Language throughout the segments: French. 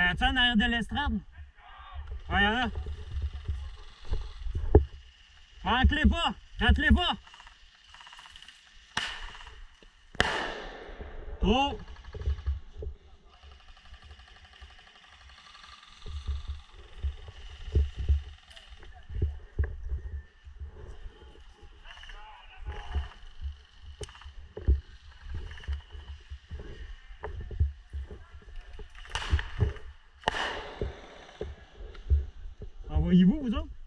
Tu en arrière de l'estrade? Ouais, y'en a. Rentre-les pas! Rentre-les pas! Trop! Envoyez-vous, vous autres?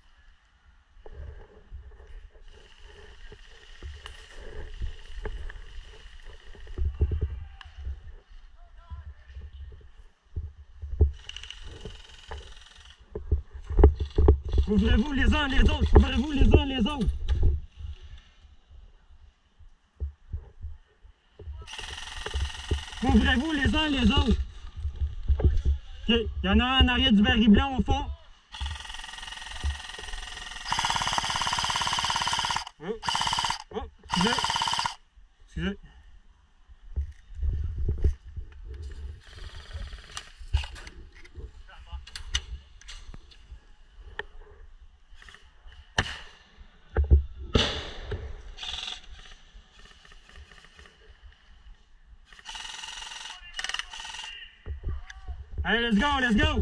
Couvrez-vous les uns les autres! Couvrez-vous les uns les autres! Couvrez-vous les uns les autres! Ok, il y en a un en arrière du baril blanc au fond. Oh, oh, excusez. Excusez. Allez, let's go, let's go!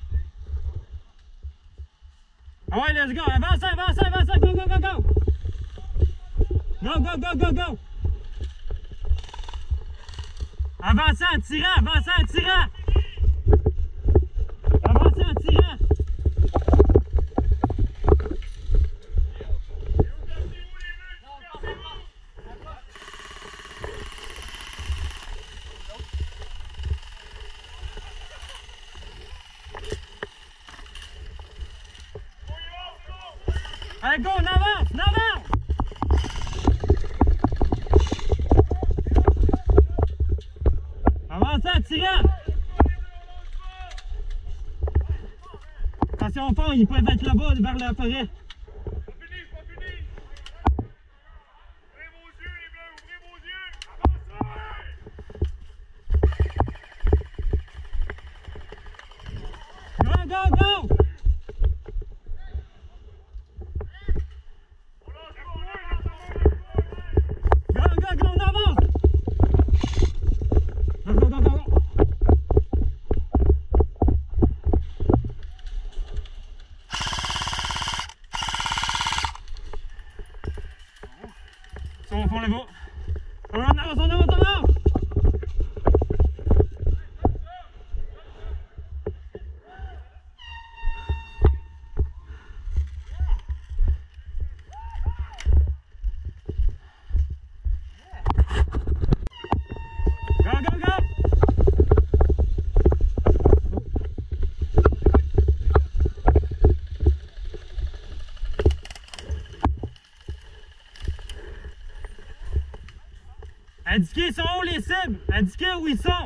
Ah ouais, let's go! Avance, avance, avance! Go, go, go, go! Go, go, go, go, go! Avancez en tirant, avancez en tirant! Avancez en tirant! Allez, go, on avance, on avance! Avancez en tirant! Attention au fond, ils peuvent être là-bas, vers la forêt. Go, go, go! Go, go, go, on avance! Go, go, go, go, go! Ils sont au fond là-bas. On avance, on avance, on avance! Go, go, go! Indiquez sont où les cibles! Indiquez où ils sont!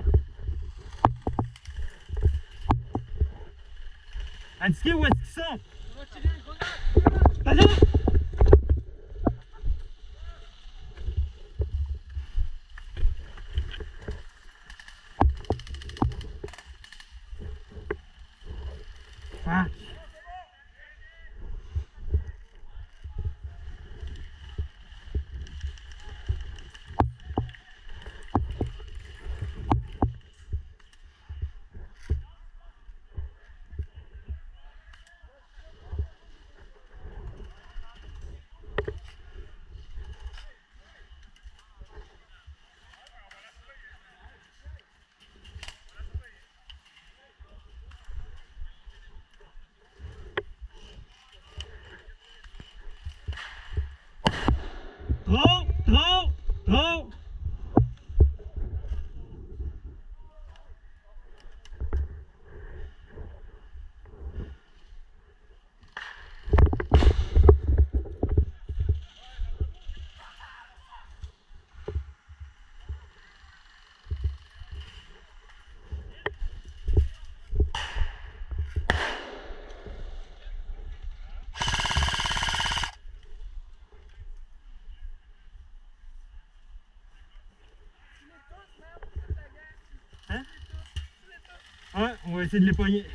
Indiquez où est-ce qu'ils sont! Vas-y! Fuck! Ouais, on va essayer de les pogner.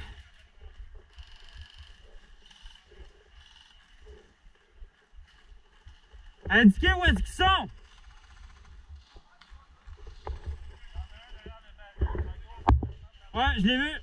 Indiquez où est-ce qu'ils sont. Ouais, je l'ai vu.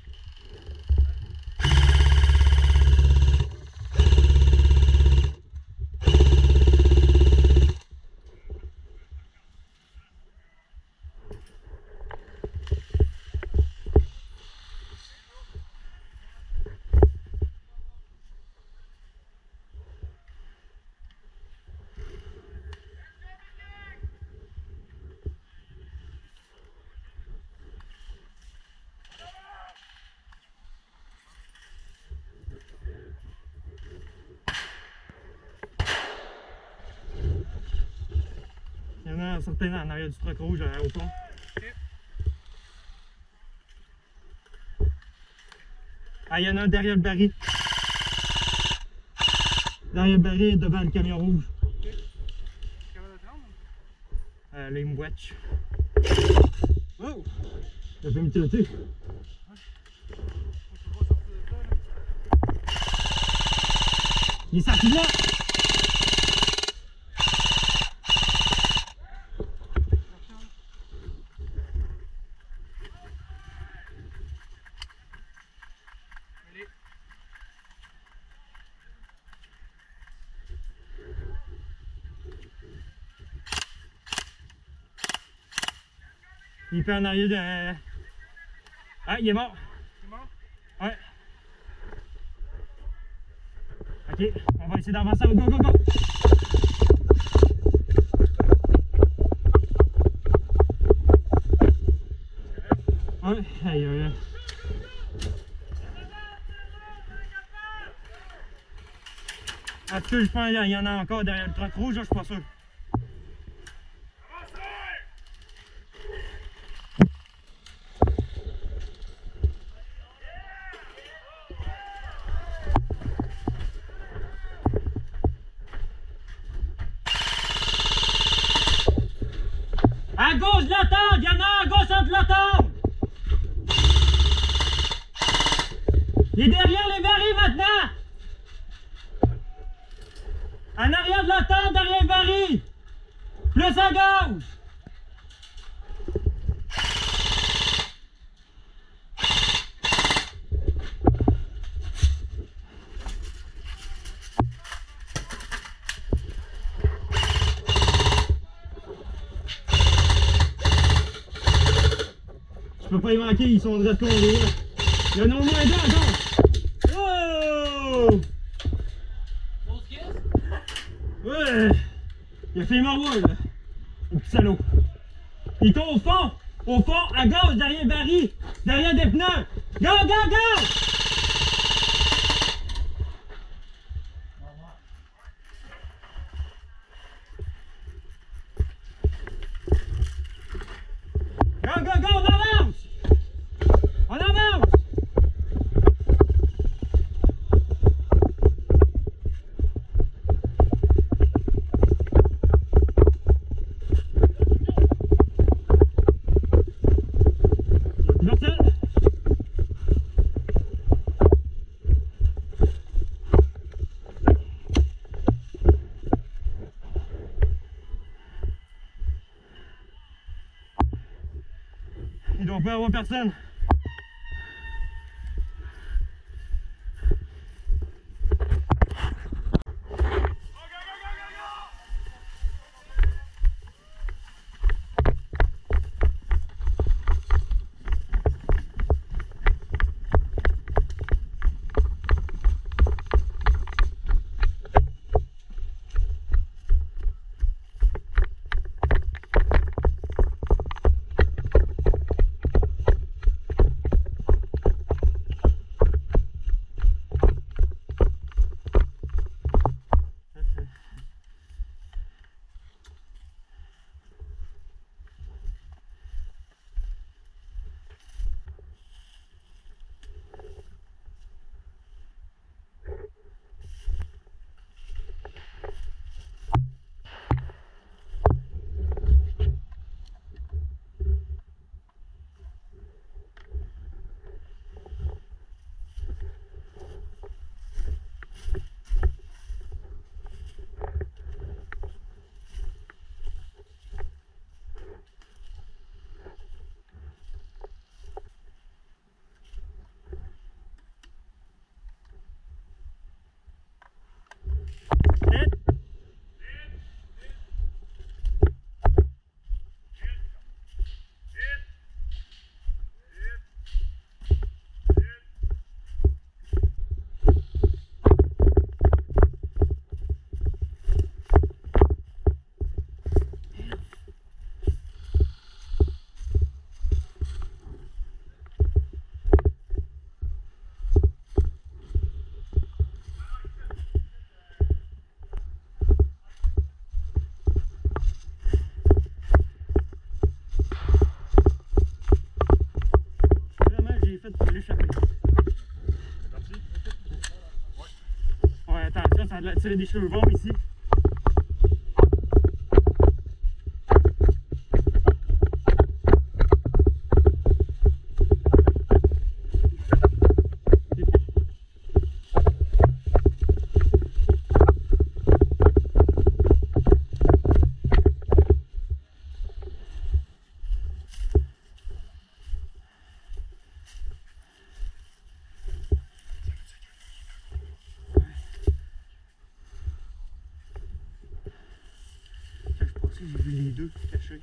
Il y en a un certain en arrière du truck rouge au fond. Ah, il y en a un derrière le baril. Derrière le baril, devant le camion rouge. Là, il me watch. Oh! Ça fait me tilter. Il est sorti de là! Il est en arrière de... Ah, il est mort. Il est mort? Ouais. Ok, on va essayer d'avancer. Go, go, go! Ouais, aïe, aïe, aïe. Est-ce que je pense qu'il y en a encore derrière le truck rouge? Je suis pas sûr. À gauche de la tente! Il y en a à gauche entre la tente! Il est derrière les barils maintenant! En arrière de la tente, derrière les barils! Plus à gauche! Je peux pas y manquer, ils sont de retour. Il y en a au moins deux encore! Oh! Ouais! Il a fait mort, là! Le petit salaud! Il est au fond, à gauche, derrière le baril, derrière des pneus! Go, go, go! Go, go, go, on avance! On avance! Il doit pas y avoir personne. à tirer des cheveux bombes ici. J'ai vu les deux cachés.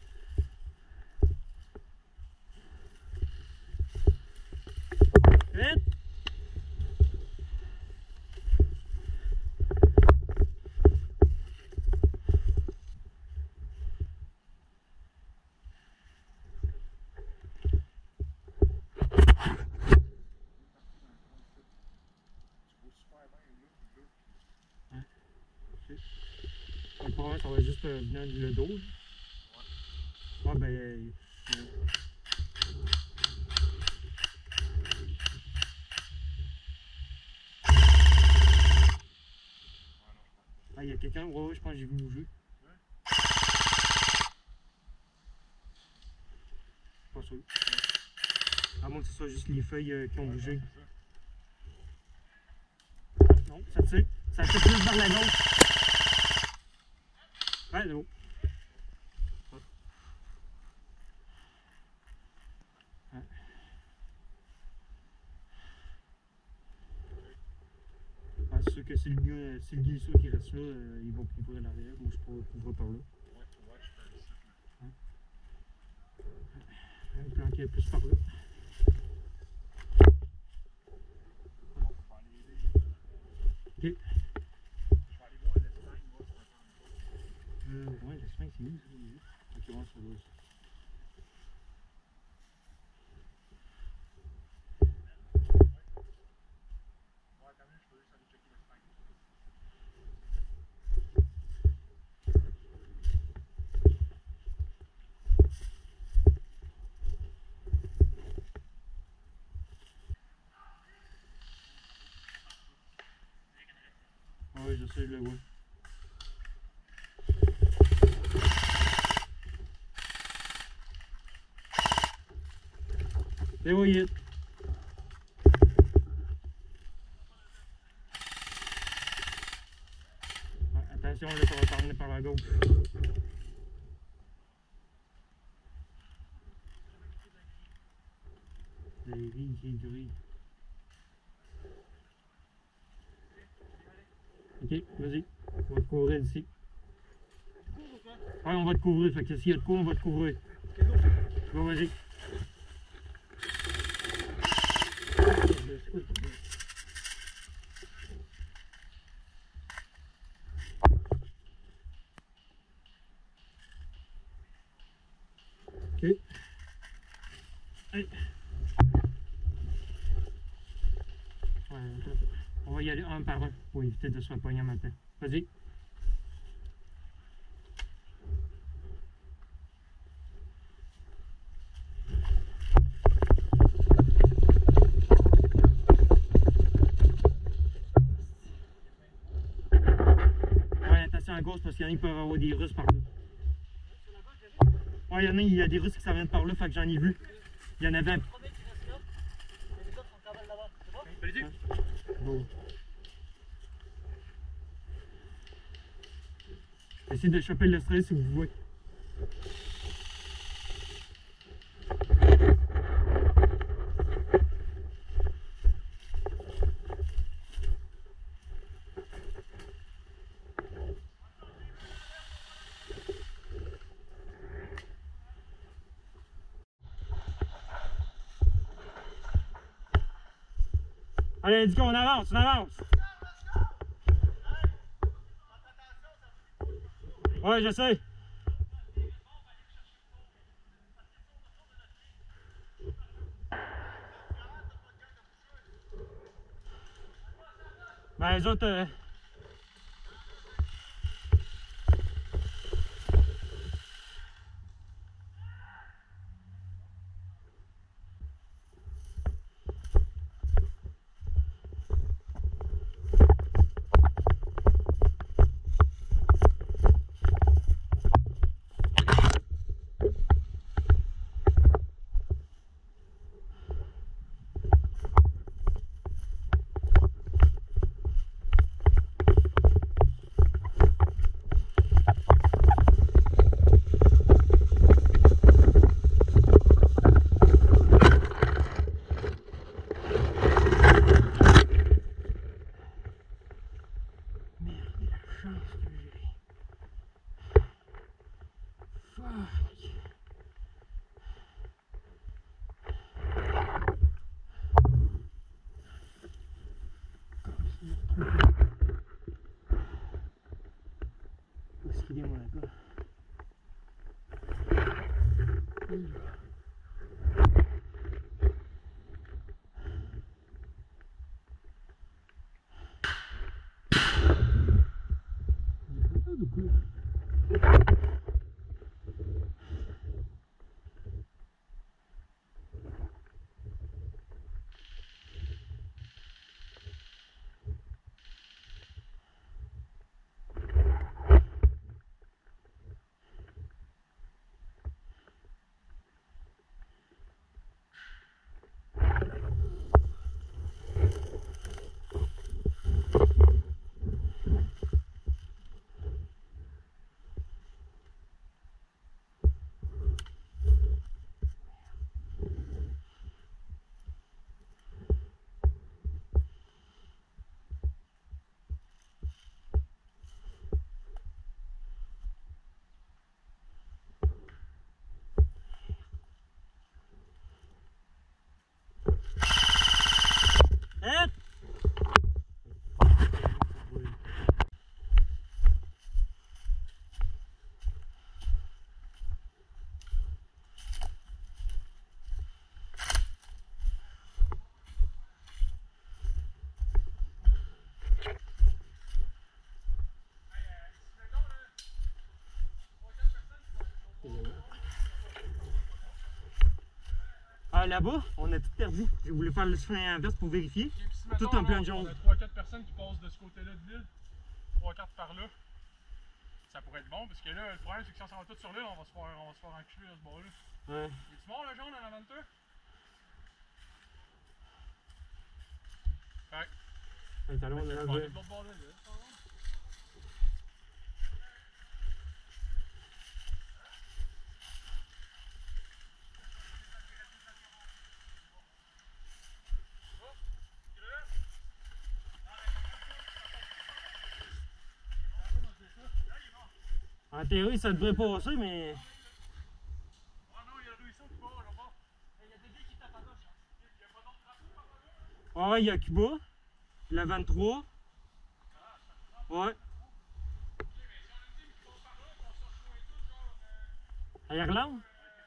Vite! Le problème, ça va juste venir le dos. Ouais, ben. Ah, il y a quelqu'un, ouais, je pense que j'ai vu bouger. Pas sûr. À moins que ce soit juste les feuilles qui ont bougé. Non, ça tire. Ça tire plus vers la gauche. Ouais, c'est bon. Ouais. Ah, c'est sûr que c'est le glisseux qui reste là, il va couvrir l'arrière, ou je pourrais couvrir par là. Un plan qui est plus par là. Ok. Ouais, l'Espagne, c'est où ça? Ok, ouais, ça doit. Ouais, je sais, je le vois. Et oui, attention, là, ça va t'emmener par la gauche. J'ai gris. Ok, vas-y. On va te couvrir d'ici. Ouais, on va te couvrir. Fait que s'il y a de quoi, on va te couvrir. Bon, vas-y. Ok. Allez. Ouais, on va y aller un par un pour éviter de se faire pogner en même temps. Vas-y. Ouais, attention à gauche parce qu'il y en a qui peuvent avoir des Russes par là. Ouais, il y a des Russes qui s'en viennent par là, fait que j'en ai vu. Il y en avait un. Bon. Essayez de choper le stress si vous voulez. Allez, let's go, on avance, on avance. Ouais, je sais. Ben, les autres. Ah, là-bas, on a tout perdu. J'ai voulu faire le chemin inverse pour vérifier. Okay, si mettons, Tout en plein là, jaune. on a 3-4 personnes qui passent de ce côté-là de l'île, 3-4 par là. Ça pourrait être bon, parce que là, le problème, c'est que si on s'en va tous sur l'île, on va se faire enculer à ce bord-là. Ouais. Es-tu mort le jaune en avant de toi? Hey, t'as loin, on Je a vais la aller de l'autre bord de l'île. En théorie, ça devrait passer, mais. Ah non, il y a réussi qui part là-bas. Il y a des billes qui tapent à gauche. Il y a pas d'autre drapeau par là? Ouais, il y a Cuba, la 23. Ouais. À Irlande?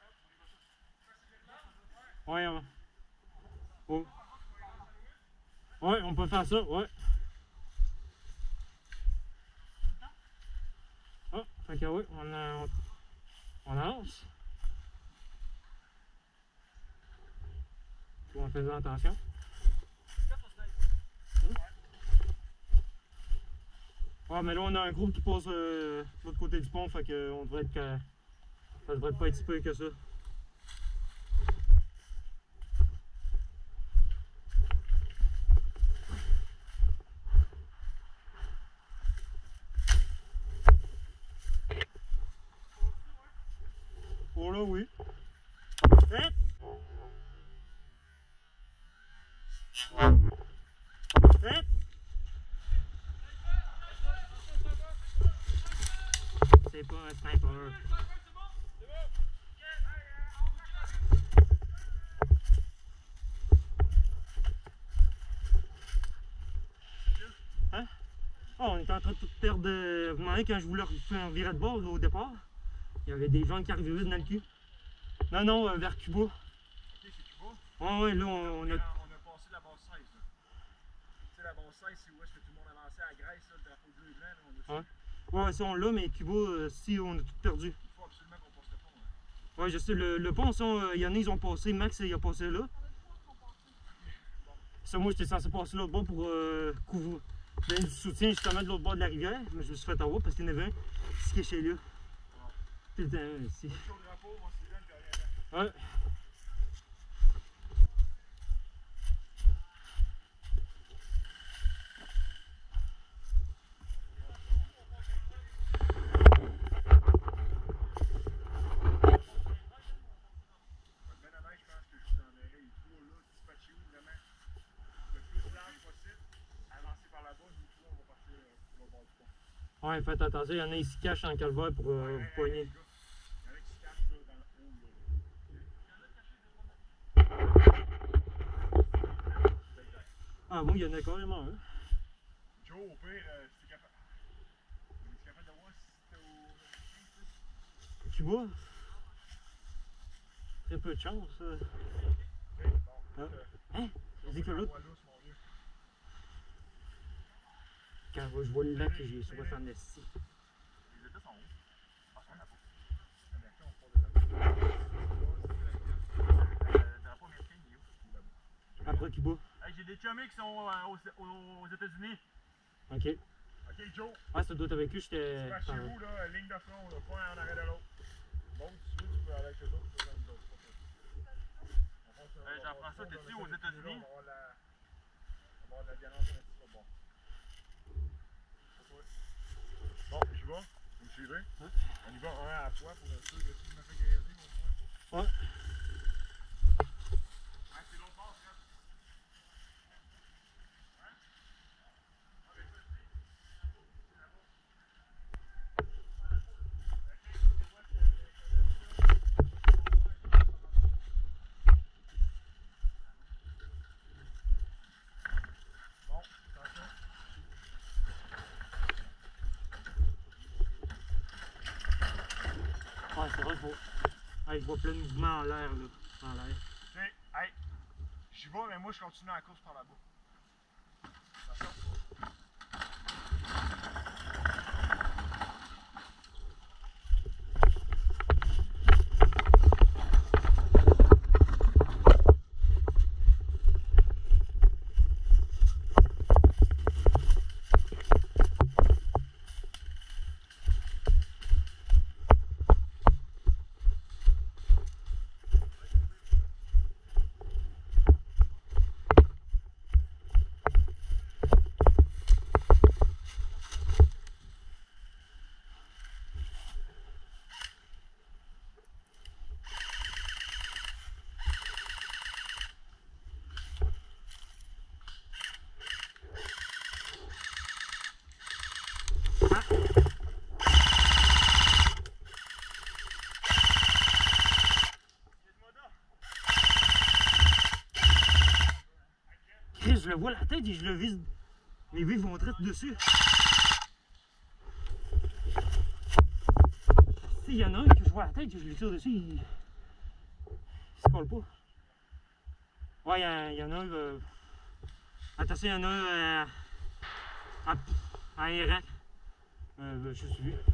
Ouais, ouais. Oh. Ouais, on peut faire ça, ouais. Ah, fait que oui, on avance. Tout en faisant attention. Ouais, mais là on a un groupe qui passe de l'autre côté du pont, fait que on devrait être ça devrait pas être si peu que ça. Oh là oui. Hep! Hep! C'est pas un sniper. Hein? Oh, on était en train de tout perdre. Vous demandez quand je voulais faire virer de bord là, au départ. Il y avait des gens qui arrivaient dans le cul. Non, non, vers Cuba. Ok, c'est Cuba. Ouais, ouais, là On a passé la base 16. Là. Tu sais, la base 16, c'est où est-ce que tout le monde avançait à Grèce, là, le drapeau bleu et blanc. Là, on a Ouais, ça on l'a, mais Cuba, si on a tout perdu. Il faut absolument qu'on passe le pont. Hein. Ouais, je sais, le pont, il y en a, ils ont passé. Max, il a passé là. Ça, moi, j'étais censé passer l'autre bord pour couvrir. Donner du soutien justement de l'autre bord de la rivière, mais je me suis fait avoir parce qu'il y en avait un qui se cachait là. Tout le temps, ici. Ouais. Ouais, faites attention, il y en a qui se cachent en calvaire pour vous poigner. Ah bon, il y en a carrément un. Joe, au pire, si t'es capable. Es-tu capable de voir si c'était au. Tu vois? Très peu de chance. Hein? Je dis que l'autre. Quand je vois le lac, j'ai souvent en esti. Les états sont hauts. Ah, c'est un drapeau. Le drapeau américain, il est où? Après Cuba. Hey, j'ai des chummies qui sont aux États-Unis. Ok. Ok, Joe. Ah, ça doit être avec eux, j'étais. Tu vas chez vous, là, ligne de front, là, pas en arrêt de l'autre. Bon, si tu veux, tu peux aller avec eux autres, tu peux aller avec nous autres. Jean-François, t'es-tu aux États-Unis? On va avoir de la violence un petit peu bon. Bon, j'y vais. Vous me suivez? Ouais. On y va un à la fois pour être sûr que tu me fais griller au moins. Ouais. C'est l'autre bord, là. Ah, c'est vrai, faut. Ah, je vois plein de mouvements en l'air, là. En l'air. Tu sais, hey, j'y vais, mais moi je continue la course par là-bas. Attention. je le vois la tête et je le vise. Mes vues vont direct dessus. S'il y en a un que je vois la tête, que je lui tire dessus, il se colle pas. Ouais, il y en a un. Attention, il y en a un à Irak. Je suis vu.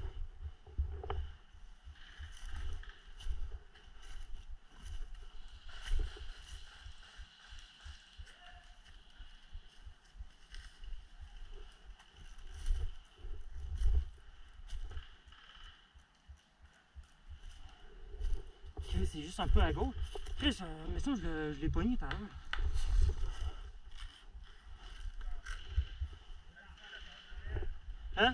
C'est juste un peu à gauche. Chris, mais ça, je l'ai pogné tout à l'heure. Hein?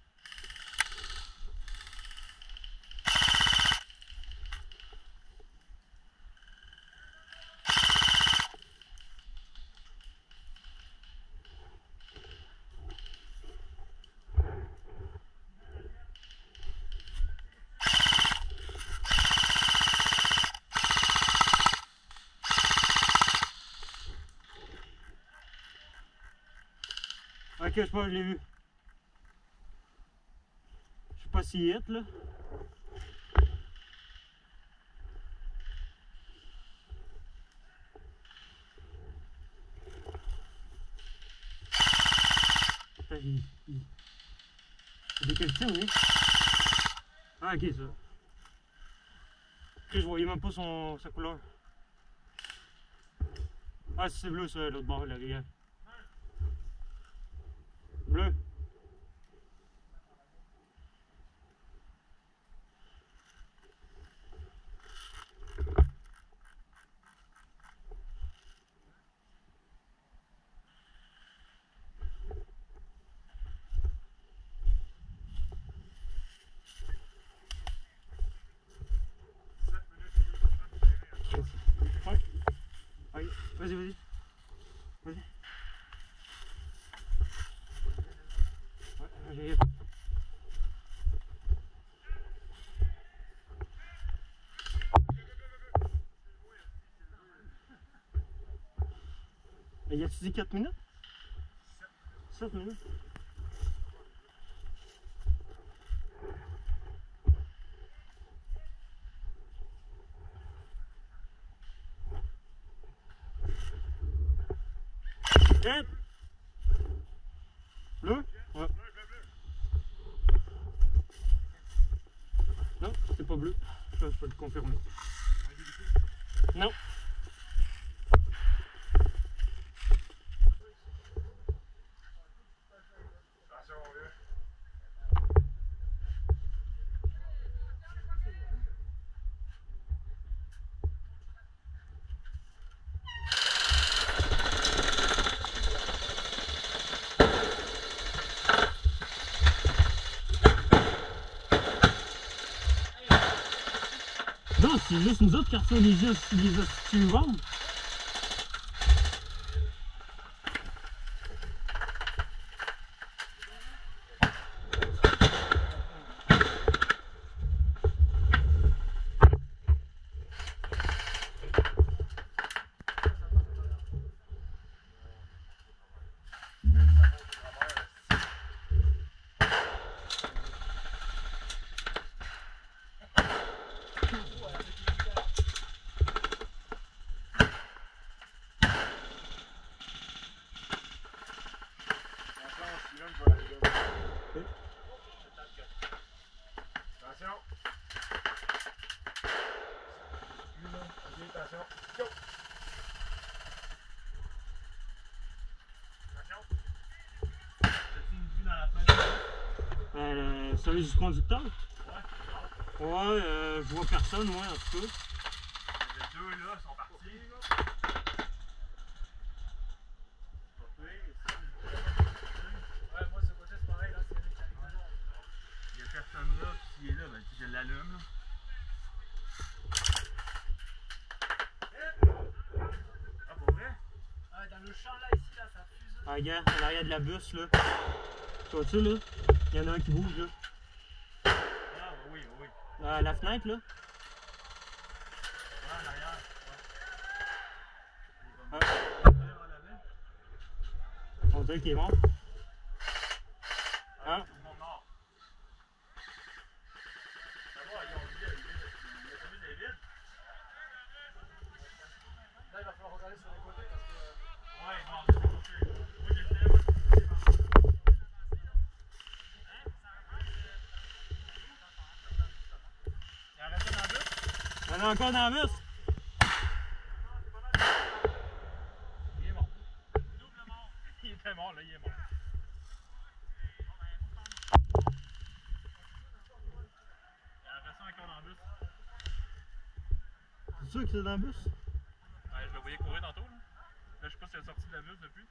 Ok, je sais pas, je l'ai vu. Je sais pas s'il hit là. Putain, c'est de quel type, lui? Ah, ok, ça. Ok, je voyais même pas sa couleur. Ah, c'est bleu, ça, l'autre bord, la rivière. Bleu. Ouais. Allez, vas-y, vas-y. Vas-y. Ouais, j'ai... Y a-tu dit 4 minutes? 7 minutes. Hit! Bleu? Ouais. Non, c'est pas bleu. Je peux le confirmer. Non. Non, c'est juste nous autres qui reçoivent les suivants. Attention. Attention. Go. T'as-tu une vue dans la fenêtre? Celui du conducteur? Ouais. Ouais, je vois personne, moi, en tout cas. Les deux là sont partis. Ouais, moi, ce côté, c'est pareil, là, c'est lui qui arrive là. Il y a personne là, puis s'il est là, ben, je l'allume, là. Ah, pour vrai? Ah, dans le champ, là, ici, là, ça fuse. Ah, regarde, en arrière de la bus, là. Tu vois-tu, là? Il y en a un qui bouge, là. Ah, oui, oui. À la fenêtre, là. Ouais, en arrière. Ouais. Ah. moteur qui est mort. Ah. Tout le monde mort. Ça va, ils ont vide, l'autobus est vide. Là, il va falloir regarder sur les côtés parce que. Ouais, non, c'est pas sûr. Moi, j'étais, moi, il en reste un dans le bus? Il y en a encore dans le bus. Il est mort. Double mort. Il était mort, là, il est mort. Il en reste un encore dans le bus. C'est sûr que c'est dans le bus? Ouais, je le voyais courir tantôt, là. Là, je sais pas s'il est sorti de la bus depuis.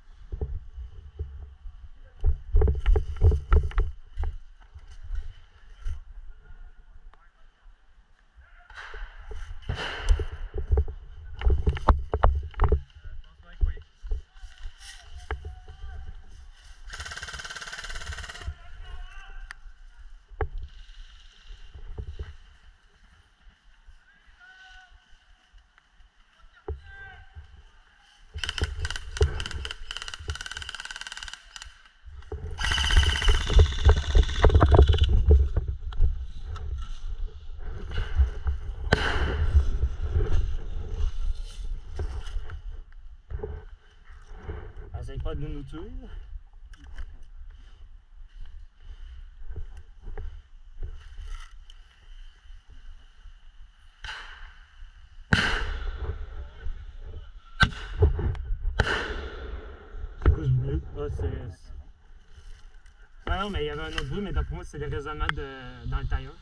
Essaye pas de nous tuer. C'est quoi ce bruit? Ah, c'est. Ah non, mais il y avait un autre bruit, mais d'après moi, c'est le raisonnement dans le tailleur.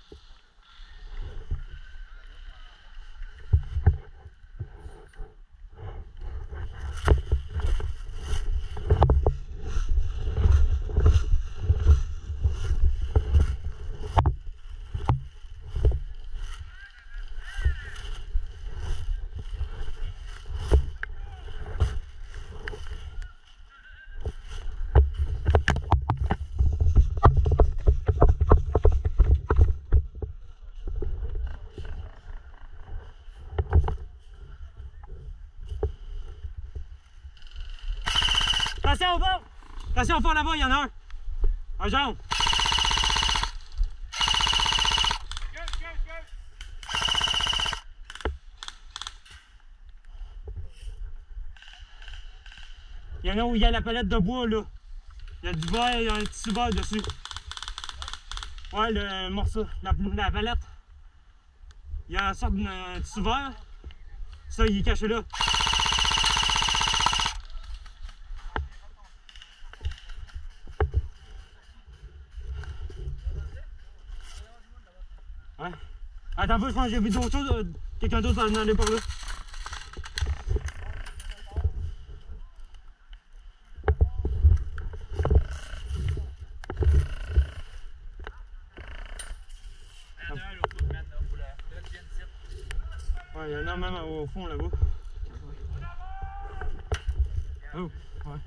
Attention au fond! Attention au fond là-bas, il y en a un! Un jaune! Il y en a où il y a la palette de bois là. Il y a du verre, il y a un petit verre dessus. Ouais, le morceau, la palette. Il y a une sorte de petit verre. Ça, il est caché là. Ouais. Attends un peu, je pense que j'ai vu d'autres choses. Quelqu'un d'autre va aller par là. Ouais, il y en a même au fond là-bas. Oh, ouais.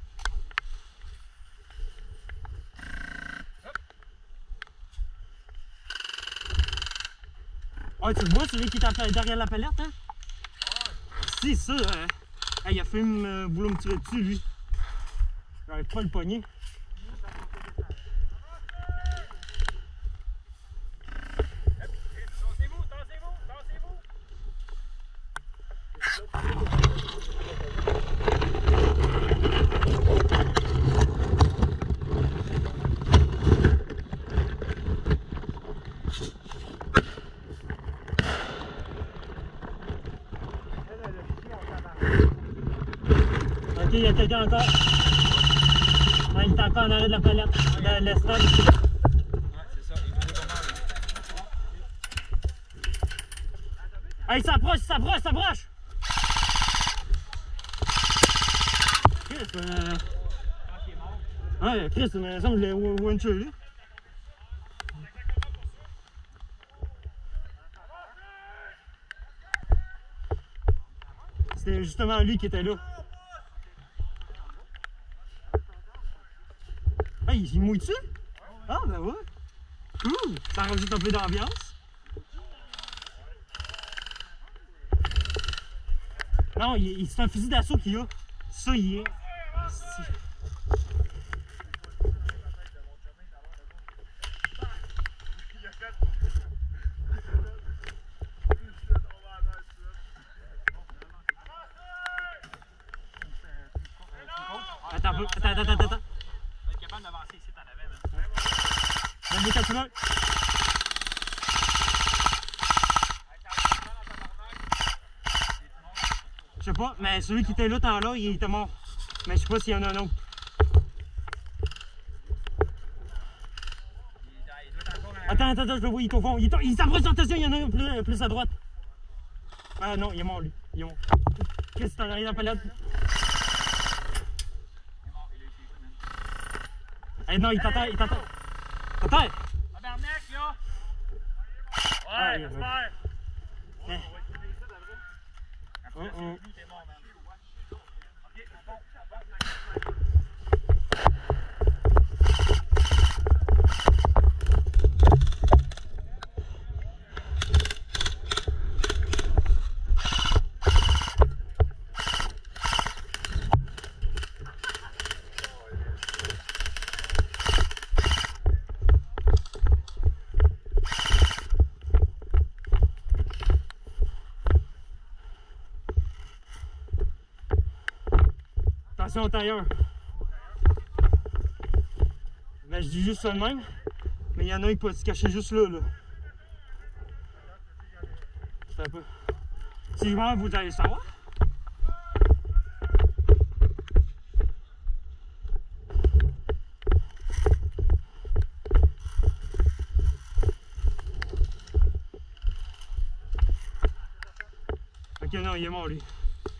Ouais, tu le vois, celui qui est derrière la palette, hein? Si, ça, il a fait vouloir me tirer dessus, lui. J'arrive pas à le pogner. Ok, il y a quelqu'un encore. Ouais, il est encore en arrêt de la palette, de l'estrade. Ouais, c'est ça, il bouge pas mal. Hey, il s'approche, il s'approche, il s'approche! Chris, Quand il est mort. ouais, Chris, il me semble que je l'ai one-shot, lui. C'était justement lui qui était là. Hey, il mouille-tu? Ah, ben ouais. Cool! Ça rajoute un peu d'ambiance. Non, c'est un fusil d'assaut qu'il y a. Ça, il est. peu. Attends. On va être capable d'avancer ici, t'en avais, man. Vas-y, quand tu veux. Je sais pas, mais celui qui était là, tant là, il était mort. Mais je sais pas s'il y en a un autre. Attends, je le vois, il est au fond. Il s'approche, attention, il y en a un plus à droite. Ah non, il est mort, lui. Il est mort. Qu'est-ce que t'en arrives dans la palette? Eh non, il t'attend. T'attends! Tabarnak, là! Ouais, j'espère! On va essayer ça d'après. Après, c'est lui, t'es mort, man. Ok, on compte. Attention au tailleur. Ben, je dis juste ça de même. Mais il y en a un qui peut se cacher juste là. C'est un peu. Si je meurs, vous allez savoir. Ok, non, il est mort, lui.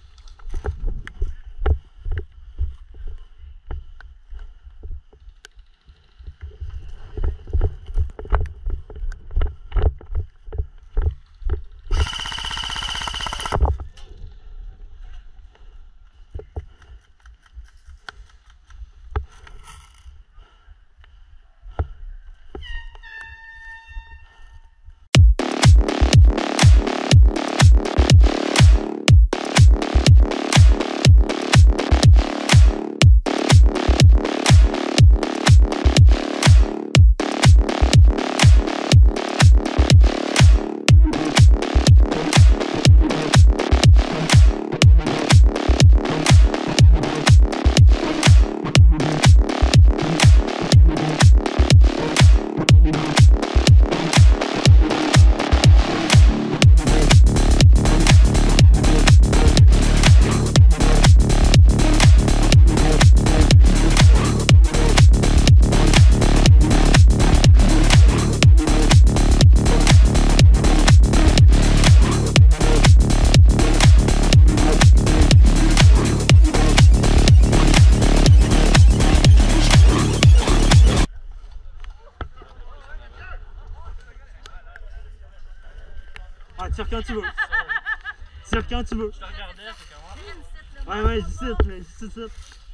Ah, tire quand tu veux. Tire quand tu veux. Je te regardais, c'est comment? Ouais, je cite, mais je cite.